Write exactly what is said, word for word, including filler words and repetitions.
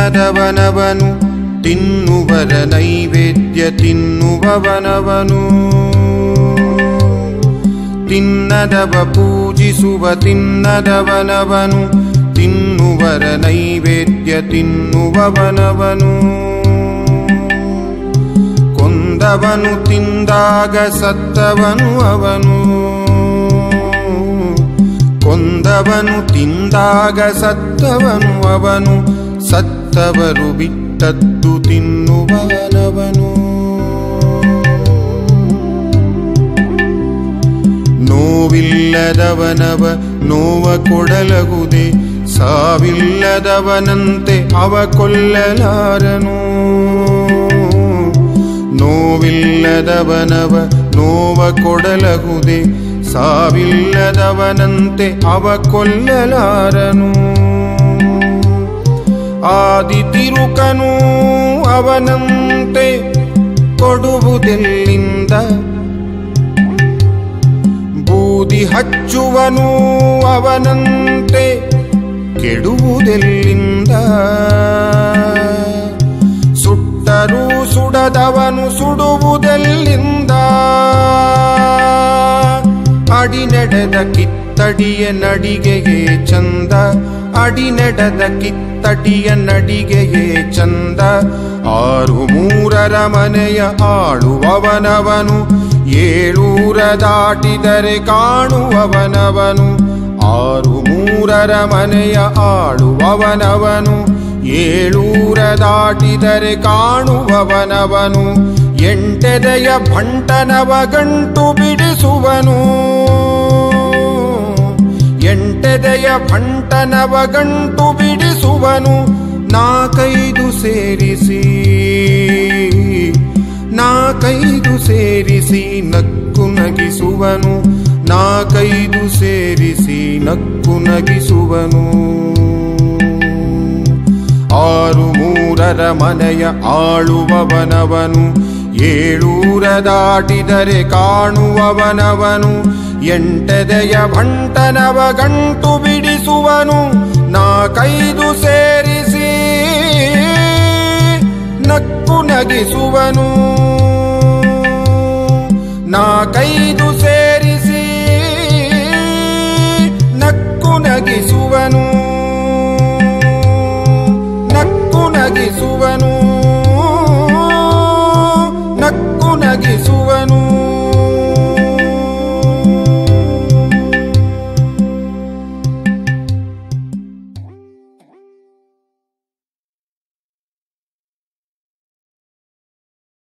ತಿನ್ನದವನವನು ತಿನ್ನುವರ ನೈವೇದ್ಯ ತಿನ್ನುವವನವನು ತಿನ್ನದವ ಪೂಜಿಸುವ ತಿನ್ನದವನವನು ತಿನ್ನುವರ ನೈವೇದ್ಯ ತಿನ್ನುವವನವನು ಕೊಂದವನು ತಿಂದಾಗ ಸತ್ತವನು ಅವನು ಕೊಂದವನು ತಿಂದಾಗ ಸತ್ತವನು ಅವನು ಸತ್ತವರು ಬಿಟ್ಟದ್ದು ತಿನ್ನುವವನವನು ನೋವಿಲ್ಲದವನವ ನೋವ ಕೊಡಲಗುದೆ ಸಾವಿಲ್ಲದವನಂತೆ ಅವ ಕೊಲ್ಲಲಾರನು ನೋವಿಲ್ಲದವನವ ನೋವ ಕೊಡಲಗುದೆ ಸಾವಿಲ್ಲದವನಂತೆ ಅವ ಕೊಲ್ಲಲಾರನು ಆದಿತಿರುಕನು ಅವನಂತೆ ಕೊಡುವುದೆಲ್ಲಿಂದ ಬೂದಿ ಹಚ್ಚುವನು ಅವನಂತೆ ಕೆಡುವುದೆಲ್ಲಿಂದ ಸುಟ್ಟರೂ ಸುಡದವನು ಸುಡುವುದೆಲ್ಲಿಂದ ಅಡಿ ನಡೆದ ಕಿತ್ತಡಿಯ ನಡಿಗೆಯೇ ಚಂದ ಅಡಿ ನಡೆದ ಕಿತ್ತಡಿಯ ನಡಿಗೆಯೇ ಚಂದ ಆರು ಮೂರರ ಮನೆಯ ಆಳುವವನವನು ಏಳೂರ ದಾಟಿದರೆ ಕಾಣುವವನವನು ಆರು ಮೂರರ ಮನೆಯ ಆಳುವವನವನು ಏಳೂರ ದಾಟಿದರೆ ಕಾಣುವವನವನು ಎಂಟೆದೆಯ ಭಂಟನವ ಗಂಟು ಬಿಡಿಸುವನು ಎಂಟೆದೆಯ ಭಂಟನವ ಗಂಟು ಬಿಡಿಸುವನು ನಾಕೈದು ಸೇರಿಸಿ ನಾಕೈದು ಸೇರಿಸಿ ನಕ್ಕು ನಗಿಸುವನು ನಾಕೈದು ಸೇರಿಸಿ ನಕ್ಕು ನಗಿಸುವನು ಆರು ಮೂರರ ಮನೆಯ ಆಳುವವನವನು ಏಳೂರ ದಾಟಿದರೆ ಕಾಣುವವನವನು ಎಂಟೆದೆಯ ಭಂಟನವ ಗಂಟು ಬಿಡಿಸುವನು ನಾಕೈದು ಸೇರಿಸಿ ನಕ್ಕು ನಗಿಸುವನು ನಾಕೈದು